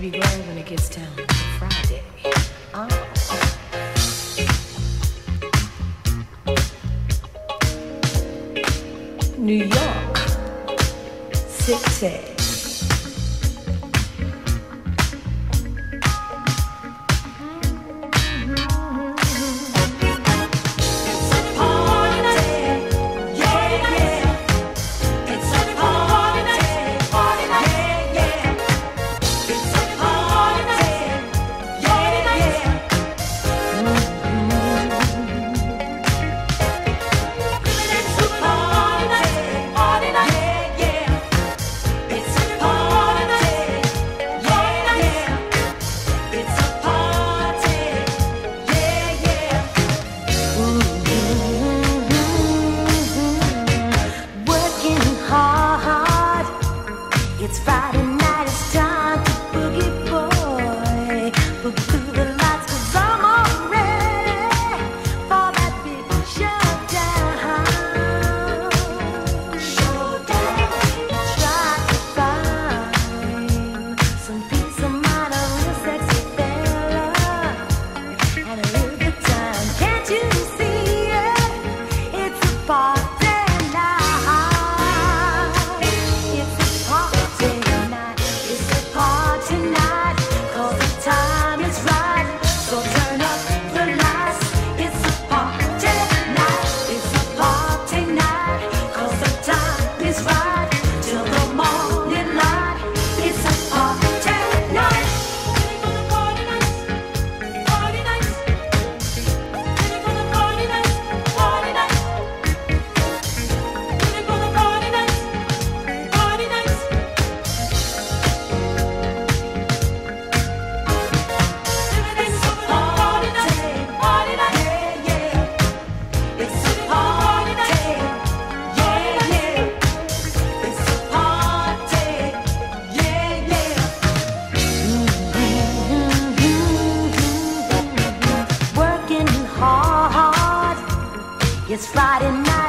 be glad when it gets down to Friday. Oh. New York City. It's Friday night, it's time to boogie boy. Boogie through the lights, 'cause I'm all ready for that big showdown. Showdown. Try to find some peace of mind, a real sexy fella, and a real good time. Can't you see it? It's a party. It's Friday night.